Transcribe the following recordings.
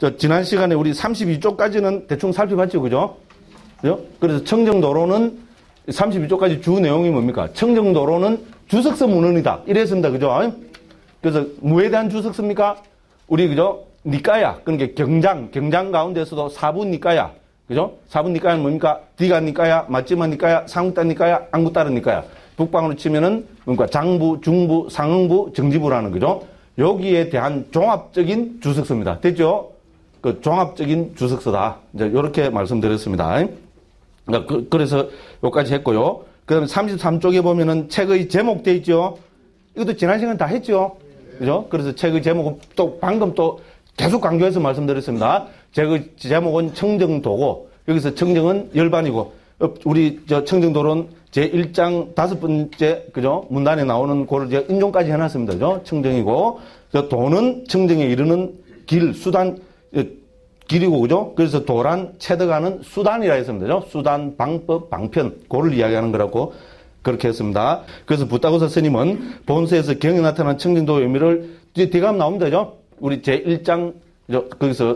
지난 시간에 우리 32쪽까지는 대충 살펴봤죠. 그죠? 그래서 청정도로는 32쪽까지 주 내용이 뭡니까? 청정도로는 주석서 문헌이다. 이랬습니다. 그죠? 그래서 뭐에 대한 주석서입니까? 우리, 그죠? 니까야. 그러니까 경장 가운데서도 사분 니까야. 그죠? 사분 니까야는 뭡니까? 디가 니까야, 마찌마 니까야, 상국단 니까야, 안국다른 니까야. 북방으로 치면은, 그러니까 장부, 중부, 상응부, 정지부라는 거죠? 여기에 대한 종합적인 주석서입니다. 됐죠? 그 종합적인 주석서다. 이제 이렇게 말씀드렸습니다. 그래서 여기까지 했고요. 그 다음에 33쪽에 보면은 책의 제목 돼 있죠? 이것도 지난 시간 다 했죠? 그죠? 그래서 책의 제목은 또 방금 또 계속 강조해서 말씀드렸습니다. 책의 제목은 청정도고, 여기서 청정은 열반이고, 우리 청정도로는 제1장 5번째, 그죠? 문단에 나오는 거를 제가 인용까지 해놨습니다. 그죠? 청정이고, 도는 청정에 이르는 길, 수단, 길이고, 그죠? 그래서 도란, 체득하는 수단이라 했습니다. 그죠? 수단, 방법, 방편, 그를 이야기하는 거라고 그렇게 했습니다. 그래서 부타고사 스님은 본서에서 경에 나타난 청정도의 의미를 뒤에 가면 나옵니다. 그죠? 우리 제1장, 거기서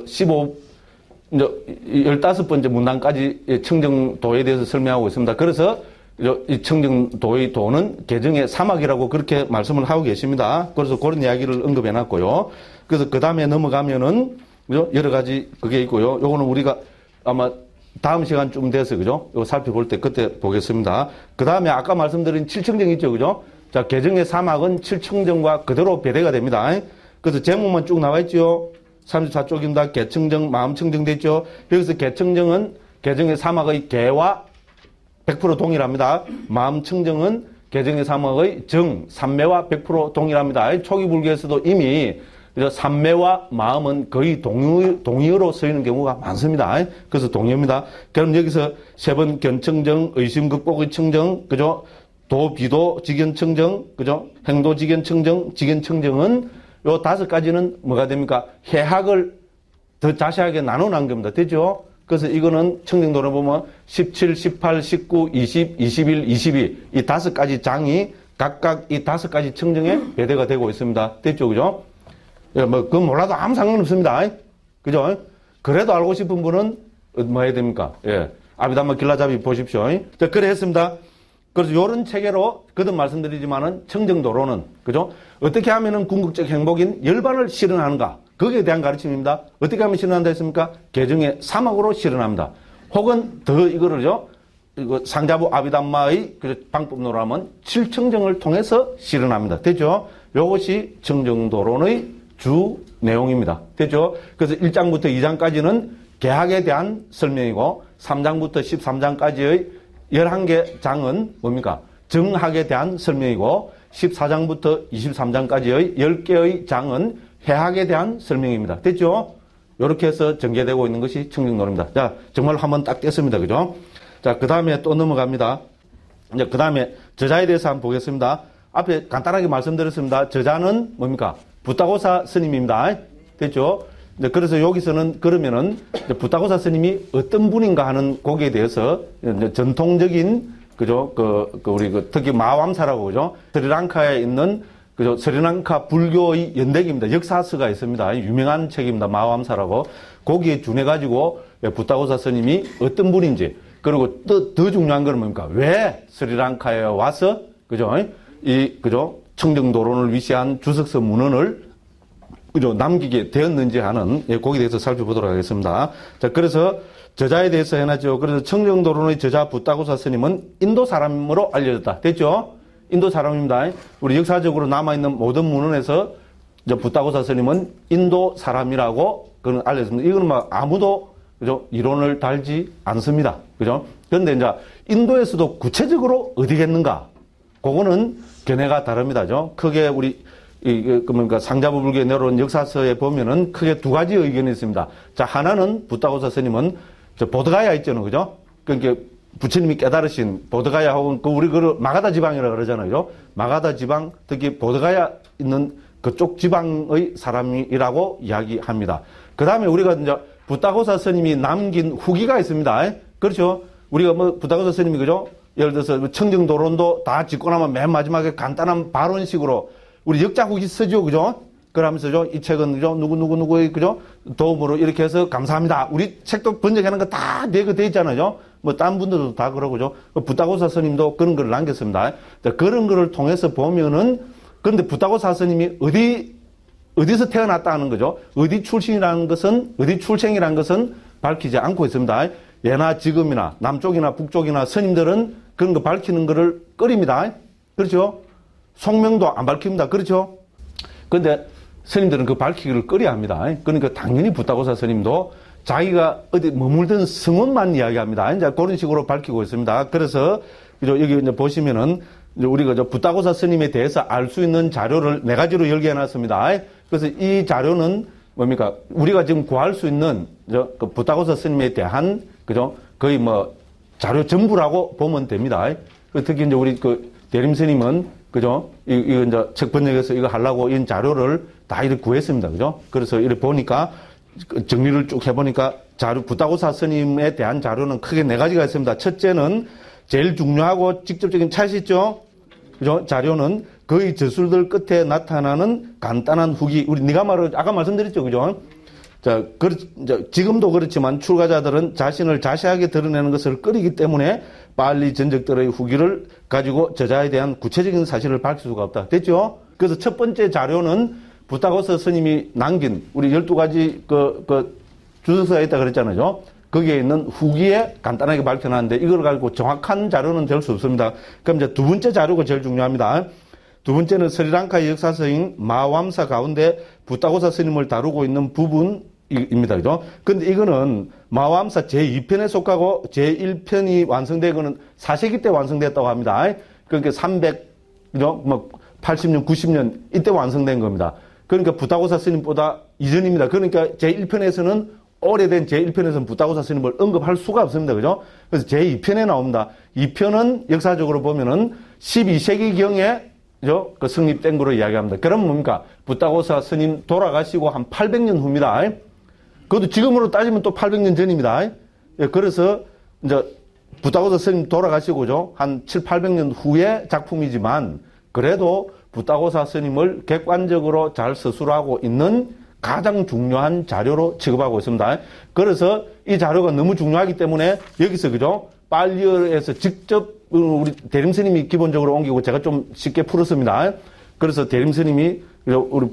15번째 문단까지 청정도에 대해서 설명하고 있습니다. 그래서 이 청정도의 도는 개정의 사막이라고 그렇게 말씀을 하고 계십니다. 그래서 그런 이야기를 언급해 놨고요. 그래서 그 다음에 넘어가면은, 그죠? 여러 가지 그게 있고요. 요거는 우리가 아마 다음 시간쯤 돼서, 그죠? 요거 살펴볼 때 그때 보겠습니다. 그 다음에 아까 말씀드린 칠청정 있죠. 그죠? 자, 개정의 사막은 칠청정과 그대로 배대가 됩니다. 그래서 제목만 쭉 나와 있죠. 34쪽입니다. 개청정, 마음청정 됐죠. 여기서 개청정은 개정의 사막의 개와 100% 동일합니다. 마음청정은 개정의 사막의 정, 삼매와 100% 동일합니다. 초기 불교에서도 이미 삼매와 마음은 거의 동의어로 쓰이는 경우가 많습니다. 그래서 동의어입니다. 그럼 여기서 세 번 견청정, 의심극복의 청정, 그죠? 도비도 직견청정, 그죠? 행도직견청정, 직견청정은 요 5가지는 뭐가 됩니까? 해학을 더 자세하게 나눠놓은 겁니다. 되죠? 그래서 이거는 청정도로 보면 17, 18, 19, 20, 21, 22 이 5가지 장이 각각 이 5가지 청정에 배대가 되고 있습니다. 됐죠? 그죠? 예, 그건 몰라도 아무 상관없습니다. 그죠? 그래도 알고 싶은 분은 뭐 해야 됩니까? 예. 아비담마 길라잡이 보십시오. 자, 그래 했습니다. 그래서 요런 체계로 거듭 말씀드리지만은 청정도로는, 그죠? 어떻게 하면은 궁극적 행복인 열반을 실현하는가? 거기에 대한 가르침입니다. 어떻게 하면 실현한다 했습니까? 개정의 사막으로 실현합니다. 혹은 더 이거를요, 이거 상자부 아비담마의 방법론으로 하면 칠청정을 통해서 실현합니다. 됐죠? 요것이 청정도론의 주 내용입니다. 됐죠? 그래서 1장부터 2장까지는 개학에 대한 설명이고 3장부터 13장까지의 11개 장은 뭡니까? 정학에 대한 설명이고 14장부터 23장까지의 10개의 장은 해학에 대한 설명입니다. 됐죠? 이렇게 해서 전개되고 있는 것이 청정도로입니다. 자, 정말 한번 딱 뗐습니다. 그죠? 자, 그 다음에 또 넘어갑니다. 이제 그 다음에 저자에 대해서 한번 보겠습니다. 앞에 간단하게 말씀드렸습니다. 저자는 뭡니까? 부타고사 스님입니다. 됐죠? 그래서 여기서는 그러면은 부타고사 스님이 어떤 분인가 하는 거기에 대해서 전통적인, 그죠? 우리 특히 마암사라고, 그죠? 스리랑카에 있는, 그죠? 스리랑카 불교의 연대기입니다. 역사서가 있습니다. 유명한 책입니다. 마암사라고. 거기에 준해가지고 부타고사 스님이 어떤 분인지, 그리고 더 중요한 건 뭡니까? 왜 스리랑카에 와서, 그죠? 그죠? 청정도론을 위시한 주석서 문헌을 그죠? 남기게 되었는지 하는, 거기에 대해서 살펴보도록 하겠습니다. 자, 그래서 저자에 대해서 해놨죠. 그래서 청정도론의 저자 부타고사 스님은 인도 사람으로 알려졌다. 됐죠? 인도 사람입니다. 우리 역사적으로 남아있는 모든 문헌에서 부타고사 스님은 인도 사람이라고 그는 알려졌습니다. 이거는 막 아무도, 그죠? 이론을 달지 않습니다. 그죠? 그런데 이제 인도에서도 구체적으로 어디겠는가? 그거는 견해가 다릅니다. 크게 우리 그러니까 상자부 불교에 내려온 역사서에 보면은 크게 2가지 의견이 있습니다. 자, 하나는 부타고사 스님은 보드가야 있잖아요. 그죠? 그러니까 부처님이 깨달으신 보드가야 혹은 우리 마가다 지방이라 그러잖아요. 그죠? 마가다 지방, 특히 보드가야 있는 그쪽 지방의 사람이라고 이야기합니다. 그 다음에 우리가 이제 부타고사 스님이 남긴 후기가 있습니다. 그렇죠? 우리가 부타고사 스님이, 그죠? 예를 들어서 청정도론도 다 짓고 나면 맨 마지막에 간단한 발언식으로 우리 역자 후기 쓰죠. 그죠? 그러면서 이 책은 누구의 그죠? 도움으로 이렇게 해서 감사합니다. 우리 책도 번역하는 거 다 돼 있잖아요. 뭐 딴 분들도 다 그러고죠. 부타고사 스님도 그런 걸 남겼습니다. 그런 거를 통해서 보면은 그런데 부타고사 스님이 어디서 태어났다는 거죠. 어디 출생이라는 것은 밝히지 않고 있습니다. 예나 지금이나 남쪽이나 북쪽이나 스님들은 그런 거 밝히는 거를 꺼립니다. 그렇죠? 속명도 안 밝힙니다. 그렇죠? 근데 스님들은 그 밝히기를 꺼려 합니다. 그러니까 당연히 부타고사 스님도 자기가 어디 머물던 성원만 이야기합니다. 이제 그런 식으로 밝히고 있습니다. 그래서 여기 이제 보시면은 우리가 부타고사 스님에 대해서 알 수 있는 자료를 4가지로 열게 해놨습니다. 그래서 이 자료는 뭡니까? 우리가 지금 구할 수 있는 그 부타고사 스님에 대한 그죠? 거의 뭐 자료 전부라고 보면 됩니다. 특히 이제 우리 그 대림 스님은 그죠? 이거 이제 책 번역해서 이거 하려고 이 자료를 다 이렇게 구했습니다. 그죠? 그래서 이렇게 보니까 정리를 쭉 해보니까 부타고사 스님에 대한 자료는 크게 4가지가 있습니다. 첫째는 제일 중요하고 직접적인 차시 있죠? 그죠? 자료는 거의 저술들 끝에 나타나는 간단한 후기. 아까 말씀드렸죠. 그죠? 지금도 그렇지만 출가자들은 자신을 자세하게 드러내는 것을 꺼리기 때문에 빨리 전적들의 후기를 가지고 저자에 대한 구체적인 사실을 밝힐 수가 없다. 됐죠? 그래서 첫 번째 자료는 부타고사 스님이 남긴 우리 12가지 주석서가 있다 그랬잖아요. 거기에 있는 후기에 간단하게 밝혀놨는데 이걸 가지고 정확한 자료는 될 수 없습니다. 그럼 이제 두 번째 자료가 제일 중요합니다. 두 번째는 스리랑카의 역사서인 마왑사 가운데 부타고사 스님을 다루고 있는 부분입니다. 그죠? 근데 이거는 마왑사 제2편에 속하고 제1편이 완성되고는 4세기 때 완성됐다고 합니다. 그러니까 80년, 90년 이때 완성된 겁니다. 그러니까 부타고사 스님보다 이전입니다. 그러니까 제1편에서는 오래된 제1편에서는 부타고사 스님을 언급할 수가 없습니다. 그죠? 그래서 제2편에 나옵니다. 2편은 역사적으로 보면은 12세기경에 그 성립된 거로 이야기합니다. 그럼 뭡니까? 부타고사 스님 돌아가시고 한 800년 후입니다. 그것도 지금으로 따지면 또 800년 전입니다. 그래서 이제 부타고사 스님 돌아가시고죠. 한 7, 800년 후의 작품이지만 그래도 부타고사 스님을 객관적으로 잘 서술하고 있는 가장 중요한 자료로 취급하고 있습니다. 그래서 이 자료가 너무 중요하기 때문에 여기서 그죠? 빨리어에서 직접 우리 대림스님이 기본적으로 옮기고 제가 좀 쉽게 풀었습니다. 그래서 대림스님이 우리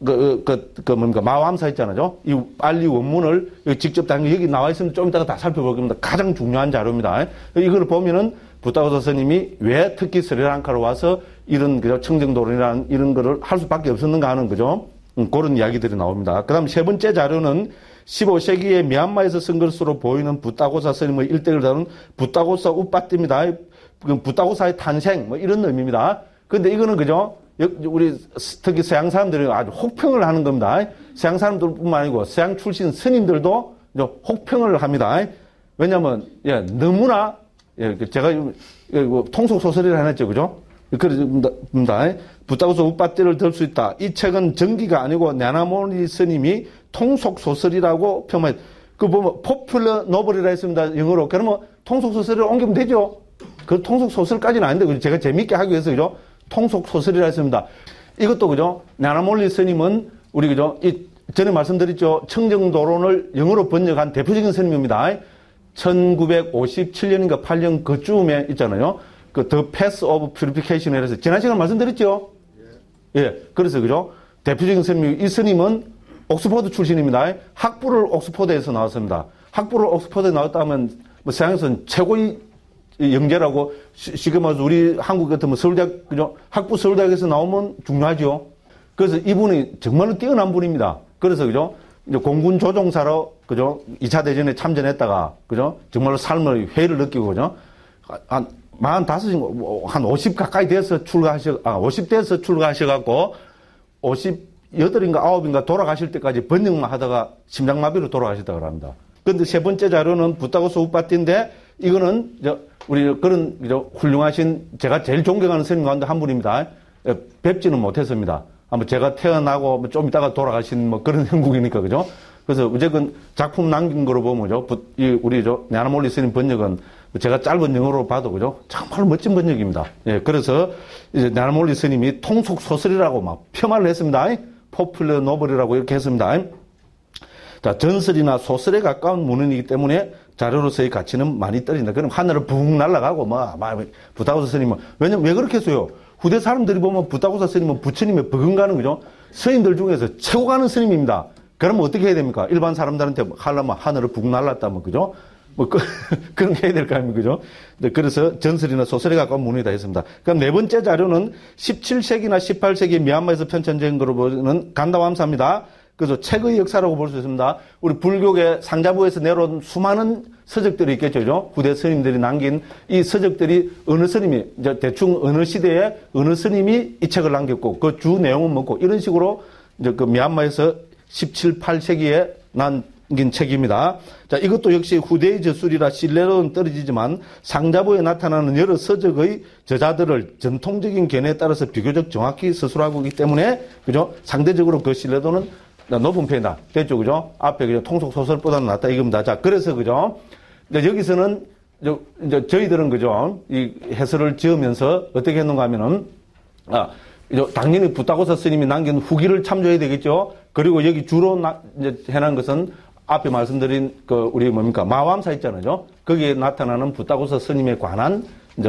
마왑사 있잖아요. 이 빨리 원문을 직접 여기 나와 있으면 좀 이따가 다 살펴볼 겁니다. 가장 중요한 자료입니다. 이걸 보면은 부타고사 스님이 왜 특히 스리랑카로 와서 이런 청정도론이라는 이런 거를 할 수밖에 없었는가 하는 거죠. 그런 이야기들이 나옵니다. 그 다음 세 번째 자료는 15세기에 미얀마에서 쓴 것으로 보이는 부타고사 스님의 일대를 다룬 부타고사 우빠띠입니다. 부타고사의 탄생, 이런 의미입니다. 근데 이거는 그죠? 우리 특히 서양 사람들이 아주 혹평을 하는 겁니다. 서양 사람들뿐만 아니고 서양 출신 스님들도 혹평을 합니다. 왜냐면, 너무나, 제가 통속 소설이라 해놨죠. 그죠? 그렇습니다. 부타고사 우빠띠를 들 수 있다. 이 책은 전기가 아니고 냐나모니 스님이 통속 소설이라고 표현했. 그 보면 포퓰러 노블이라 했습니다. 영어로. 그러면 통속 소설을 옮기면 되죠. 그 통속 소설까지는 아닌데 제가 재밌게 하기 위해서 그죠? 통속 소설이라 했습니다. 이것도 그죠? 냐나몰리 스님은 우리 그죠? 전에 말씀드렸죠. 청정도론을 영어로 번역한 대표적인 스님입니다. 1957년인가 8년 그쯤에 있잖아요. 그 The Path of Purification에 대해서 지난 시간 말씀드렸죠. 예. 그래서 그죠? 대표적인 스님, 이 스님은 옥스퍼드 출신입니다. 학부를 옥스퍼드에서 나왔습니다. 학부를 옥스퍼드에 나왔다면 서양에서는 최고의 영재라고 쉽게 말해서 우리 한국 같으면 서울대학, 그죠? 학부 서울대학에서 나오면 중요하죠. 그래서 이분이 정말로 뛰어난 분입니다. 그래서 그죠? 이제 공군 조종사로 그죠? 2차 대전에 참전했다가 그죠? 정말로 삶의 회의를 느끼고 그죠? 한 45, 한 50 가까이 돼서 50대에서 출가하셔갖고 58인가 9인가 돌아가실 때까지 번역만 하다가 심장마비로 돌아가셨다고 합니다. 그런데 세 번째 자료는 부타고사 우빠띠인데 이거는 우리 그런 훌륭하신 제가 제일 존경하는 스님 가운데 한 분입니다. 뵙지는 못했습니다. 아마 제가 태어나고 좀 있다가 돌아가신 그런 형국이니까 그죠? 그래서 어쨌든 작품 남긴 거로 보면 우리 냐나몰리 스님 번역은 제가 짧은 영어로 봐도 그죠? 정말 멋진 번역입니다. 예, 그래서 이제 냐나몰리 스님이 통속 소설이라고 막 폄하를 했습니다. 포퓰러 노블이라고 이렇게 했습니다. 자, 전설이나 소설에 가까운 문헌이기 때문에 자료로서의 가치는 많이 떨어진다. 그럼 하늘을 붕 날아가고, 부타고사 스님은, 왜냐면 왜 그렇게 했어요? 후대 사람들이 보면 부타고사 스님은 부처님의 버금가는 거죠. 스님들 중에서 최고 가는 스님입니다. 그러면 어떻게 해야 됩니까? 일반 사람들한테 하려면 하늘을 붕 날랐다면, 그죠? 그런 게 해야 될 거 아닙니까? 그죠? 그래서 전설이나 소설에 가까운 문헌이다 했습니다. 그럼 네 번째 자료는 17세기나 18세기 미얀마에서 편찬된 거로 보는 간다완사입니다. 그래서 책의 역사라고 볼 수 있습니다. 우리 불교계 상자부에서 내려온 수많은 서적들이 있겠죠. 그죠? 후대 스님들이 남긴 이 서적들이 어느 스님이, 이제 대충 어느 시대에 어느 스님이 이 책을 남겼고, 그 주 내용은 뭐고, 이런 식으로 이제 그 미얀마에서 17, 18세기에 남긴 책입니다. 자, 이것도 역시 후대의 저술이라 신뢰도는 떨어지지만 상자부에 나타나는 여러 서적의 저자들을 전통적인 견해에 따라서 비교적 정확히 서술하고 있기 때문에, 그죠? 상대적으로 그 신뢰도는 높은 편이다. 됐죠? 그죠? 앞에 그죠? 통속소설보다는 낫다 이겁니다. 자, 그래서 그죠? 이제 여기서는 이제 저희들은 그죠? 이 해설을 지으면서 어떻게 했는가 하면은, 당연히 부타고사 스님이 남긴 후기를 참조해야 되겠죠? 그리고 여기 주로 이제 해놓은 것은 앞에 말씀드린 우리 마완사 있잖아요. 거기에 나타나는 부타고사 스님에 관한 이제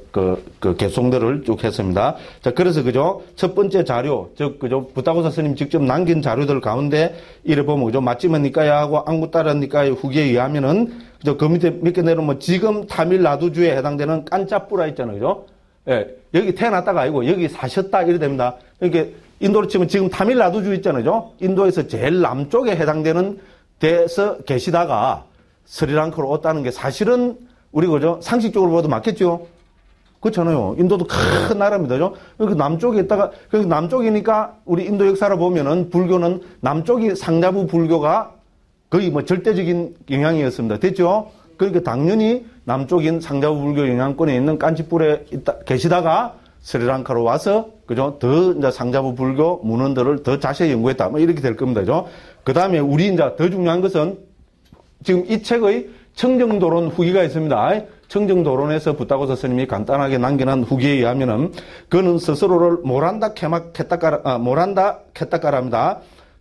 개송들을 쭉 했습니다. 자, 그래서 그죠? 첫 번째 자료, 그죠? 부타고사 스님 직접 남긴 자료들 가운데 이래 보면 그죠? 마찌마 니까야하고 앙구따라 니까야 후기에 의하면은 그죠? 그 밑에 몇 개 내려오면 지금 타밀나두주에 해당되는 깐짜뿌라 있잖아요. 그죠? 예. 여기 태어났다가 아니고 여기 사셨다 이래 됩니다. 그러니까 인도로 치면 지금 타밀나두주 있잖아요. 인도에서 제일 남쪽에 해당되는 데서 계시다가 스리랑카로 왔다는 게 사실은 우리 그죠? 상식적으로 봐도 맞겠죠? 그렇잖아요. 인도도 큰 나라입니다. 그죠? 여기 남쪽에 있다가, 여기 남쪽이니까 우리 인도 역사를 보면은 불교는 남쪽이 상자부 불교가 거의 절대적인 영향이었습니다. 됐죠? 그러니까 당연히 남쪽인 상자부 불교 영향권에 있는 깐치뿔에 계시다가 스리랑카로 와서, 그죠? 더 이제 상자부 불교 문헌들을 더 자세히 연구했다. 이렇게 될 겁니다. 그죠? 그 다음에 우리 이제 더 중요한 것은 지금 이 책의 청정도론 후기가 있습니다. 청정도론에서 부타고사 스님이 간단하게 남겨놓은 후기에 의하면은 그는 스스로를 모란다 케타카라입니다.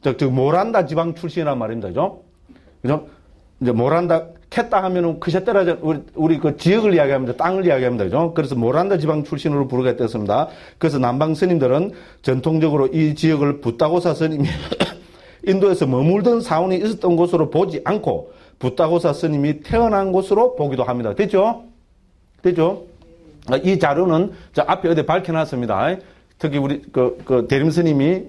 모란다 지방 출신이란 말입니다. 그죠? 이제 모란다 캣다 하면은 크샤테라 우리 그 지역을 이야기합니다. 땅을 이야기합니다. 그죠? 그래서 모란다 지방 출신으로 부르겠다. 그래서 남방 스님들은 전통적으로 이 지역을 부타고사 스님이 인도에서 머물던 사원이 있었던 곳으로 보지 않고 부타고사 스님이 태어난 곳으로 보기도 합니다. 됐죠? 됐죠? 이 자료는 저 앞에 어디 밝혀놨습니다. 특히 우리 대림 스님이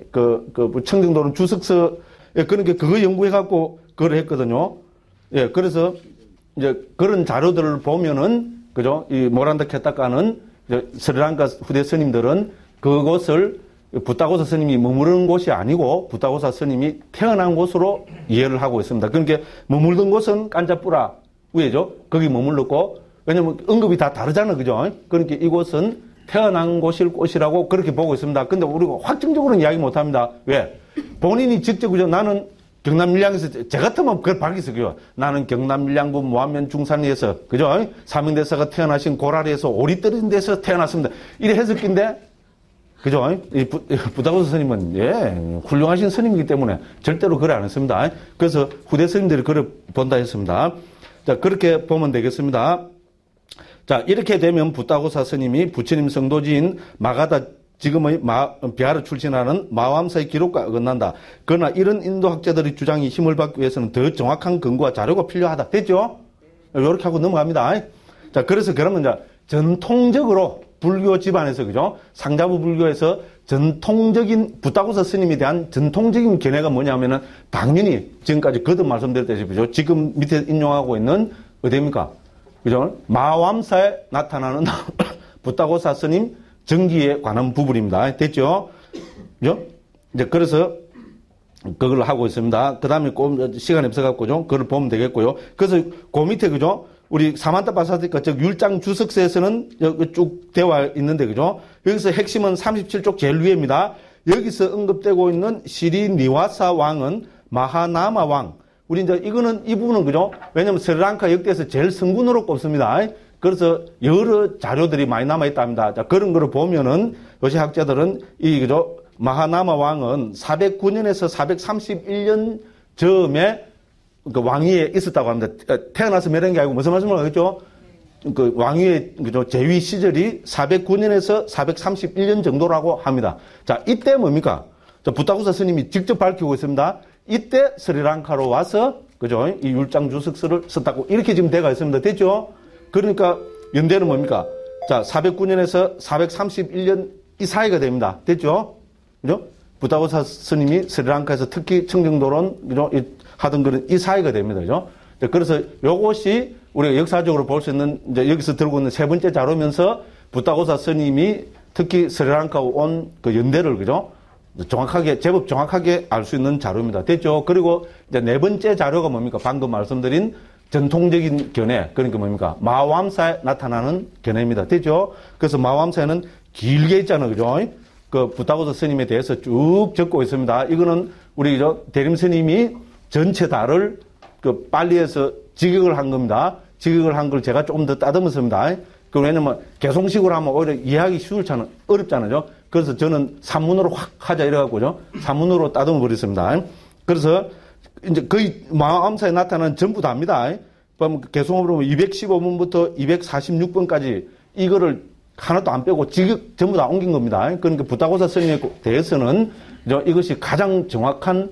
청정도론 주석서 그러니까 그거 연구해갖고 그걸 했거든요. 예, 그래서 이제 그런 자료들을 보면은 그죠? 이 모란다 케타카는 스리랑카 후대 스님들은 그곳을 부타고사 스님이 머무르는 곳이 아니고 부타고사 스님이 태어난 곳으로 이해를 하고 있습니다. 그러니까 머물던 곳은 깐짜뿌라 위에죠. 거기 머물렀고 왜냐면 언급이 다 다르잖아요. 그죠? 그러니까 이곳은 태어난 곳일 곳이라고 그렇게 보고 있습니다. 근데 우리가 확정적으로는 이야기 못 합니다. 왜? 본인이 직접 그죠? 나는 경남밀양에서 제 같으면 그걸 밝히세요. 나는 경남밀양군 모안면 중산리에서 그죠? 사명대사가 태어나신 고라리에서 오리 떨어진 데서 태어났습니다. 이래 해석인데 그죠? 이 부타고사 스님은, 예, 훌륭하신 스님이기 때문에 절대로 그래 안 했습니다. 그래서 후대 스님들이 그래 본다 했습니다. 자, 그렇게 보면 되겠습니다. 자, 이렇게 되면 부타고사 스님이 부처님 성도지인 마가다, 지금의 비하르 출신하는 마완사의 기록과 어긋난다. 그러나 이런 인도 학자들의 주장이 힘을 받기 위해서는 더 정확한 근거와 자료가 필요하다. 됐죠? 이렇게 하고 넘어갑니다. 자, 그래서 그러면 이제 전통적으로 불교 집안에서 그죠? 상자부 불교에서 전통적인 부타고사 스님에 대한 전통적인 견해가 뭐냐면은 당연히 지금까지 거듭 말씀드렸다시피 그죠? 지금 밑에 인용하고 있는 어디입니까? 그죠? 마완사에 나타나는 부타고사 스님 정기에 관한 부분입니다. 됐죠? 그죠? 이제 그래서 그걸 하고 있습니다. 그 다음에 시간이 없어갖고죠. 그걸 보면 되겠고요. 그래서 그 밑에 그죠? 우리 사만타 바사티카 즉 율장 주석서에서는 여기 쭉 되어 있는데 그죠? 여기서 핵심은 37쪽 제일 위에입니다. 여기서 언급되고 있는 시리니와사 왕은 마하나마 왕. 우리 이제 이거는 이 부분은 그죠? 왜냐면 스리랑카 역대에서 제일 성군으로 꼽습니다. 그래서 여러 자료들이 많이 남아 있답니다. 자, 그런 거를 보면은 요새 학자들은 이 그죠? 마하나마 왕은 409년에서 431년 즈음에 그 왕위에 있었다고 합니다. 태어나서 몇 년이 아니고 무슨 말씀을 하겠죠? 그 왕위의 그죠 재위 시절이 409년에서 431년 정도라고 합니다. 자, 이때 뭡니까? 부타구사 스님이 직접 밝히고 있습니다. 이때 스리랑카로 와서 그죠? 이 율장 주석서를 썼다고 이렇게 지금 돼가 있습니다. 됐죠? 그러니까 연대는 뭡니까? 자, 409년에서 431년 이 사이가 됩니다. 됐죠? 그죠? 부타구사 스님이 스리랑카에서 특히 청정도론 그죠? 하던 그런 이 사이가 됩니다. 그죠? 그래서 요것이 우리가 역사적으로 볼 수 있는 이제 여기서 들고 있는 세 번째 자료면서 부타고사 스님이 특히 스리랑카 온 그 연대를 그죠? 정확하게 제법 정확하게 알 수 있는 자료입니다. 됐죠? 그리고 이제 네 번째 자료가 뭡니까? 방금 말씀드린 전통적인 견해 그러니까 뭡니까? 마왕사에 나타나는 견해입니다. 됐죠? 그래서 마왕사에는 길게 있잖아요. 그죠? 그 부타고사 스님에 대해서 쭉 적고 있습니다. 이거는 우리 대림 스님이 전체 다를 그 빨리해서 직역을 한 겁니다. 직역을 한 걸 제가 조금 더 따듬었습니다. 그 왜냐면 개송식으로 하면 오히려 이해하기 쉬울잖아요. 어렵잖아요. 그래서 저는 산문으로 확 하자 이래갖고죠. 산문으로 따듬어 버렸습니다. 그래서 이제 거의 마음사에 나타나는 전부 다입니다. 개송으로 보면 215번부터 246번까지 이거를 하나도 안 빼고 직역 전부 다 옮긴 겁니다. 그러니까 부타고사 스님에 대해서는 이것이 가장 정확한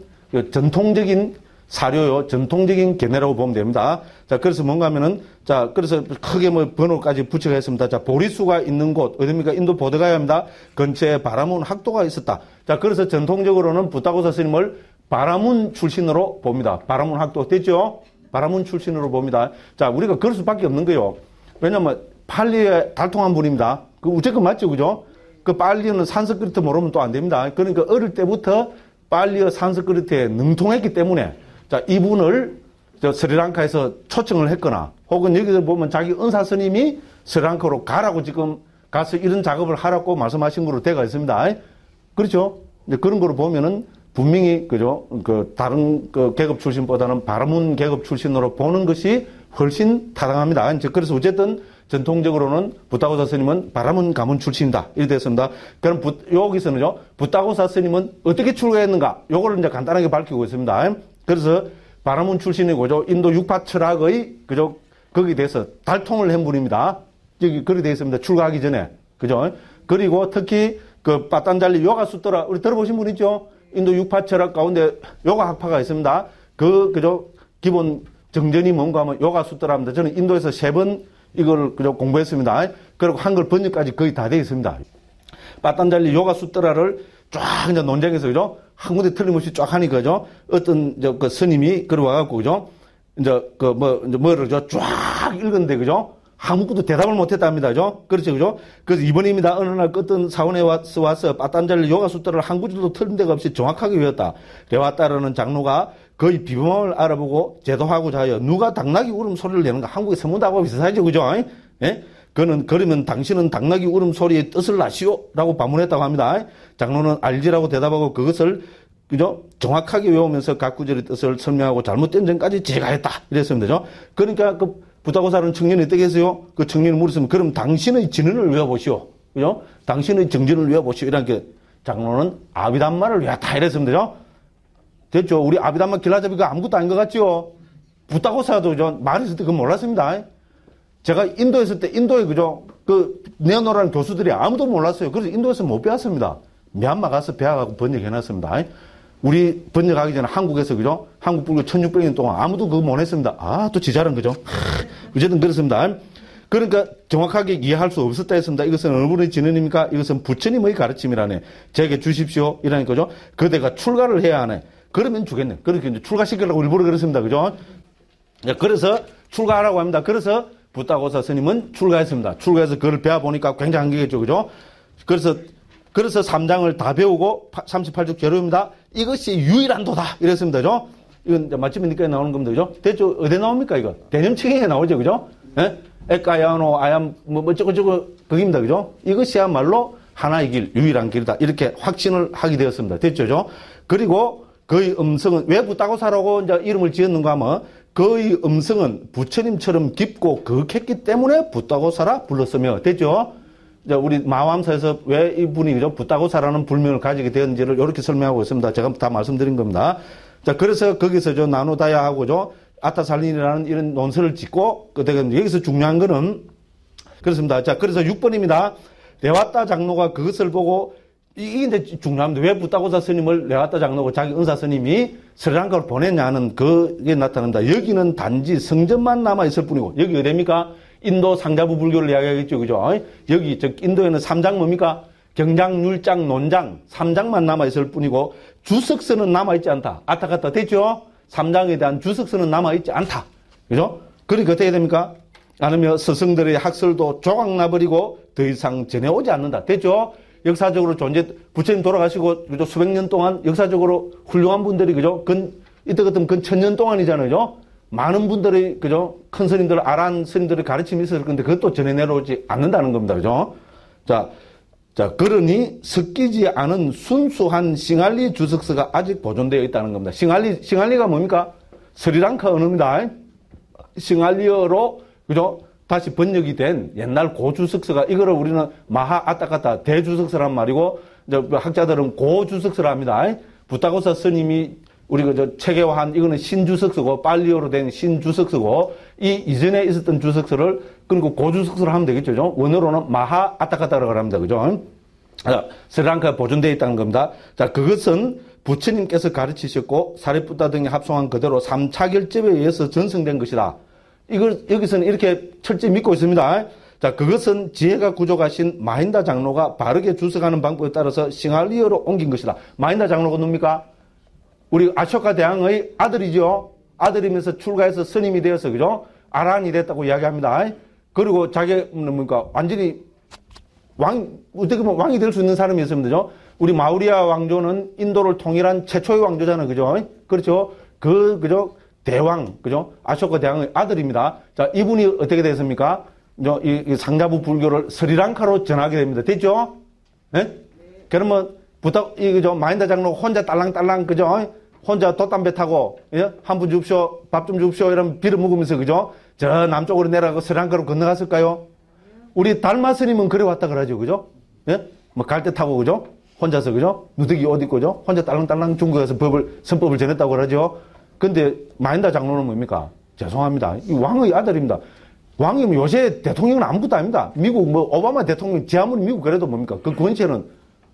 전통적인 사료요, 전통적인 견해라고 보면 됩니다. 자, 그래서 뭔가 하면은, 자, 그래서 크게 뭐 번호까지 붙여가겠습니다. 자, 보리수가 있는 곳, 어딥니까? 인도 보드가야입니다. 근처에 바라문 학도가 있었다. 자, 그래서 전통적으로는 부타고사 스님을 바라문 출신으로 봅니다. 바라문 학도 됐죠? 바라문 출신으로 봅니다. 자, 우리가 그럴 수밖에 없는 거예요. 왜냐면, 팔리에 달통한 분입니다. 그, 무조건 맞죠, 그죠? 그 팔리어는 산스크리트 모르면 또 안 됩니다. 그러니까 어릴 때부터 팔리어 산스크리트에 능통했기 때문에 자, 이분을 스리랑카에서 초청을 했거나 혹은 여기서 보면 자기 은사 스님이 스리랑카로 가라고 지금 가서 이런 작업을 하라고 말씀하신 거로 되어 있습니다. 그렇죠? 이제 그런 거로 보면은 분명히 그죠? 그 다른 그 계급 출신보다는 바라문 계급 출신으로 보는 것이 훨씬 타당합니다. 이제 그래서 어쨌든 전통적으로는 부타고사 스님은 바라문 가문 출신이다. 이렇게 됐습니다. 그럼 여기서는요, 부타고사 스님은 어떻게 출가했는가? 요거를 이제 간단하게 밝히고 있습니다. 그래서 바라문 출신이고죠. 인도 육파 철학의 그죠? 거기에 대해서 달통을 한 분입니다. 여기 그렇게 되어 있습니다. 출가하기 전에. 그죠? 그리고 특히 그 빠딴잘리 요가 수트라 우리 들어보신 분 있죠? 인도 육파 철학 가운데 요가 학파가 있습니다. 그죠? 기본 정전이 뭔가 하면 요가 수트라입니다. 저는 인도에서 3번 이걸 그죠? 공부했습니다. 그리고 한글 번역까지 거의 다 되어 있습니다. 빠딴잘리 요가 수트라를 쫙 이제 논쟁에서 그죠? 한 군데 틀림없이 쫙 하니까, 그죠? 어떤, 그 스님이, 그러 와갖고, 그죠? 이제, 뭐를, 쫙 읽었는데, 그죠? 아무것도 대답을 못했답니다, 그죠? 그렇죠, 그죠? 그래서 이번입니다. 어느 날 어떤 사원에 와서 빠딴잘리 요가 수트를 한 구절도 틀린 데가 없이 정확하게 외웠다. 레와따르는 장로가 거의 비범함을 알아보고 제도하고자 하여 누가 당나귀 울음소리를 내는가? 한국의 선문답하고 비슷하죠, 그죠? 예? 그러면 당신은 당나귀 울음소리의 뜻을 아시오? 라고 반문했다고 합니다. 장로는 알지라고 대답하고 그것을 그죠? 정확하게 외우면서 각 구절의 뜻을 설명하고 잘못된 점까지 제가했다. 이랬습니다. 그죠? 그러니까 그 부타고사라는 청년이 어떻게 했어요? 그 청년이 물었으면 그럼 당신의 진언을 외워보시오. 그죠? 당신의 정진을 외워보시오. 이렇게 장로는 아비담마를 외웠다. 이랬습니다. 그죠? 됐죠? 우리 아비담마 길라잡이가 아무것도 아닌 것 같죠? 부타고사도 말이 있을 때 그건 몰랐습니다. 제가 인도에 있을 때 인도에 그죠? 그 네오노라는 교수들이 아무도 몰랐어요. 그래서 인도에서 못 배웠습니다. 미얀마 가서 배워가고 번역해놨습니다. 우리 번역하기 전에 한국에서 그죠? 한국 불교 1600년 동안 아무도 그거 못 했습니다. 아, 또 지자는 그죠? 어쨌든 그렇습니다. 그러니까 정확하게 이해할 수 없었다 했습니다. 이것은 어느 분의 진언입니까? 이것은 부처님의 가르침이라네. 제게 주십시오. 이라는 거죠. 그대가 출가를 해야 하네. 그러면 주겠네. 그렇게 이제 출가시키려고 일부러 그랬습니다. 그죠? 그래서 출가하라고 합니다. 그래서 부타고사 스님은 출가했습니다. 출가해서 그걸 배워보니까 굉장한 게겠죠. 그죠? 그래서 3장을 다 배우고 38쪽 제로입니다. 이것이 유일한 도다. 이랬습니다. 그죠? 이건 마침에 니까지 나오는 겁니다. 그죠? 대충 어디 나옵니까? 이거? 대념책에 나오죠. 그죠? 예? 에까야노, 아얌, 저거, 그겁니다. 그죠? 이것이야말로 하나의 길, 유일한 길이다. 이렇게 확신을 하게 되었습니다. 됐죠? 그죠? 그리고 그의 음성은 왜 부타고사라고 이제 이름을 지었는가 하면 그의 음성은 부처님처럼 깊고 거룩했기 때문에 부타고사라 불렀으며 됐죠? 우리 마왕사에서 왜 이분이 그죠? 부타고사라는 불명을 가지게 되었는지를 이렇게 설명하고 있습니다. 제가 다 말씀드린 겁니다. 자, 그래서 거기서 나누다야 하고죠. 아타살린이라는 이런 논설을 짓고, 여기서 중요한 거는, 그렇습니다. 자, 그래서 6번입니다. 레와타 장로가 그것을 보고, 이게 이제 중요합니다. 왜 부타고사 스님을 레와타 장로고 자기 은사 스님이 스리랑카로 보냈냐는 그게 나타난다. 여기는 단지 성전만 남아있을 뿐이고, 여기 어디입니까? 인도 상자부 불교를 이야기하겠죠. 그죠? 여기, 인도에는 3장 뭡니까? 경장, 율장, 논장, 3장만 남아있을 뿐이고, 주석서는 남아있지 않다. 아타카타 됐죠? 3장에 대한 주석서는 남아있지 않다. 그죠? 그러니까 어떻게 됩니까? 아니면 스승들의 학설도 조각나버리고 더 이상 전해오지 않는다. 됐죠? 역사적으로 부처님 돌아가시고, 그죠? 수백 년 동안 역사적으로 훌륭한 분들이, 그죠? 이때 같으면 근 1000년 동안이잖아요. 그죠? 많은 분들이, 그죠? 큰 스님들, 아란 스님들의 가르침이 있었을 건데 그것도 전해 내려오지 않는다는 겁니다. 그죠? 자, 그러니 섞이지 않은 순수한 싱할리 주석서가 아직 보존되어 있다는 겁니다. 싱할리가 뭡니까? 스리랑카 언어입니다. 싱할리어로, 그죠? 다시 번역이 된 옛날 고주석서가, 이거를 우리는 마하 아타카타 대주석서란 말이고, 학자들은 고주석서라 합니다. 부타고사 스님이 우리 체계화한, 이거는 신주석서고, 빨리어로 된 신주석서고, 이전에 있었던 주석서를, 그리고 고주석서로 하면 되겠죠. 원어로는 마하 아타카타라고 합니다. 그죠? 자, 스리랑카에 보존되어 있다는 겁니다. 자, 그것은 부처님께서 가르치셨고, 사리푸타 등이 합성한 그대로 3차 결집에 의해서 전승된 것이다. 이걸, 여기서는 이렇게 철저히 믿고 있습니다. 자, 그것은 지혜가 구족하신 마힌다 장로가 바르게 주석하는 방법에 따라서 싱할리어로 옮긴 것이다. 마힌다 장로가 누굽니까? 우리 아쇼카 대왕의 아들이죠. 아들이면서 출가해서 스님이 되어서, 그죠? 아란이 됐다고 이야기합니다. 그리고 자기는 완전히 어떻게 보면 왕이 될 수 있는 사람이었으면 되죠. 우리 마우리아 왕조는 인도를 통일한 최초의 왕조잖아요. 그죠? 그렇죠? 그죠? 대왕, 그죠? 아쇼카 대왕의 아들입니다. 자, 이분이 어떻게 됐습니까? 이 상자부 불교를 스리랑카로 전하게 됩니다. 됐죠? 네? 그러면, 그죠? 마힌다 장로 혼자 딸랑딸랑, 그죠? 혼자 돛담배 타고, 예? 한 분 줍쇼, 밥 좀 줍쇼, 이러면 빌어 먹으면서, 그죠? 저 남쪽으로 내려가고 스리랑카로 건너갔을까요? 우리 달마 스님은 그래 왔다 그러죠. 그죠? 예? 갈대 타고, 그죠? 혼자서, 그죠? 누더기 옷 입고, 그죠? 혼자 딸랑딸랑 중국에서 선법을 전했다고 그러죠. 근데 마힌다 장로는 뭡니까? 죄송합니다. 이 왕의 아들입니다. 왕이면 요새 대통령은 아무것도 아닙니다. 미국 오바마 대통령 지 아무리 미국 그래도 뭡니까? 그 권세는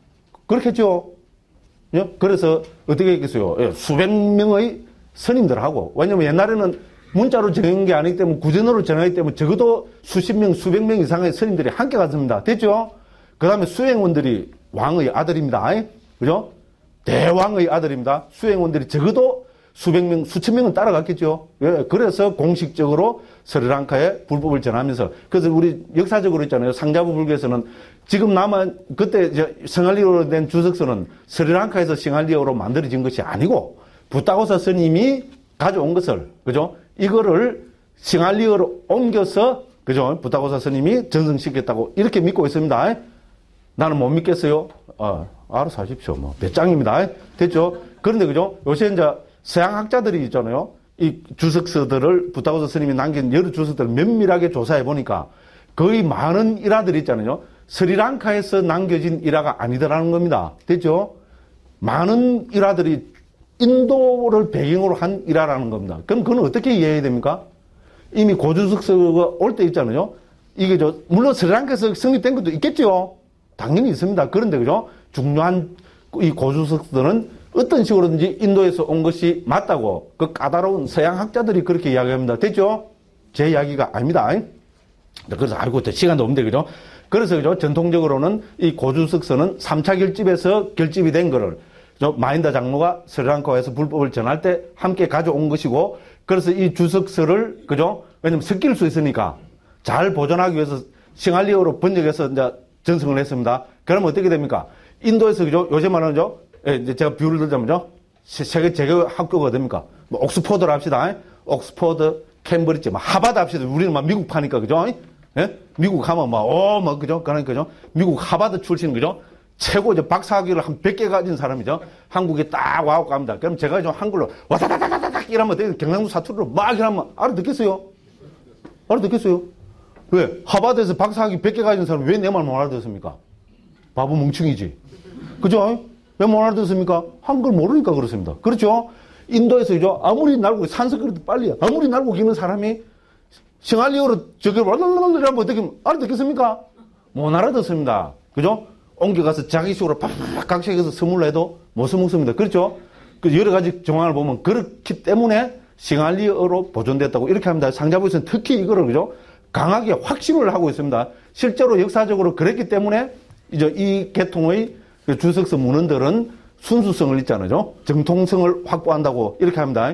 그렇겠죠. 예? 그래서 어떻게 했겠어요? 예, 수백 명의 스님들하고, 왜냐면 옛날에는 문자로 정한 게 아니기 때문에 구전으로 정하기 때문에 적어도 수십 명, 수백 명 이상의 스님들이 함께 갔습니다. 됐죠? 그 다음에 수행원들이 왕의 아들입니다. 그죠? 대왕의 아들입니다. 수행원들이 적어도 수백 명, 수천 명은 따라갔겠죠. 예, 그래서 공식적으로 스리랑카에 불법을 전하면서, 그래서 우리 역사적으로 있잖아요. 상자부 불교에서는 지금 그때 싱할리어로 된 주석서는 스리랑카에서 싱할리어로 만들어진 것이 아니고, 부타고사 스님이 가져온 것을, 그죠? 이거를 싱할리어로 옮겨서, 그죠? 부타고사 스님이 전승시켰다고 이렇게 믿고 있습니다. 나는 못 믿겠어요? 알아서 하십시오. 몇 장입니다. 됐죠? 그런데, 그죠? 요새 이제 서양 학자들이 있잖아요. 이 주석서들을 부타고사 스님이 남긴 여러 주석들을 면밀하게 조사해 보니까 거의 많은 일화들이 있잖아요. 스리랑카에서 남겨진 일화가 아니더라는 겁니다. 됐죠? 많은 일화들이 인도를 배경으로 한 일화라는 겁니다. 그럼 그건 어떻게 이해해야 됩니까? 이미 고주석서가 올 때 있잖아요. 이게 물론 스리랑카에서 성립된 것도 있겠죠. 당연히 있습니다. 그런데 그죠? 중요한 이 고주석서들은 어떤 식으로든지 인도에서 온 것이 맞다고 그 까다로운 서양 학자들이 그렇게 이야기합니다. 됐죠? 제 이야기가 아닙니다. 그래서 알고 시간도 없는데 그죠? 그래서 그죠? 전통적으로는 이 고주석서는 3차 결집에서 결집이 된 거를 마힌다 장로가 스리랑카에서 불법을 전할 때 함께 가져온 것이고, 그래서 이 주석서를 그죠? 왜냐면 섞일 수 있으니까 잘 보존하기 위해서 싱할리어로 번역해서 이제 전승을 했습니다. 그러면 어떻게 됩니까? 인도에서 그죠? 요새 말하죠? 예, 제가 비유를 들자면요. 세계 제교 학교가 됩니까? 옥스퍼드를 합시다. 옥스퍼드, 캠브리지, 하버드 합시다. 우리는 미국 파니까, 그죠? 예? 미국 가면 그죠? 그러니까, 그죠? 미국 하버드 출신, 그죠? 최고 박사학위를 한 100개 가진 사람이죠. 한국에 딱 와고 갑니다. 그럼 제가 좀 한글로 와다다다다닥 이러면 경상도 사투리로 막 이러면 알아듣겠어요? 알아듣겠어요? 왜? 하버드에서 박사학위 100개 가진 사람이 왜 내 말 못 알아듣습니까? 바보 멍충이지. 그죠? 왜 못 알아듣습니까? 한글 모르니까 그렇습니다. 그렇죠? 인도에서 그죠? 아무리 날고, 산스크리트 빨리, 아무리 날고 기는 사람이 싱할리어로 저기 하면 어떻게 알아듣겠습니까? 못 알아듣습니다. 그죠? 옮겨가서 자기 식으로 팍팍 각색해서 선물로 해도 못 써먹습니다. 그렇죠? 그 여러 가지 정황을 보면 그렇기 때문에 싱할리어로 보존됐다고 이렇게 합니다. 상자부에서는 특히 이거를 그죠? 강하게 확신을 하고 있습니다. 실제로 역사적으로 그랬기 때문에 이제 이 계통의 주석서 문헌들은 순수성을 있잖아요. 정통성을 확보한다고 이렇게 합니다.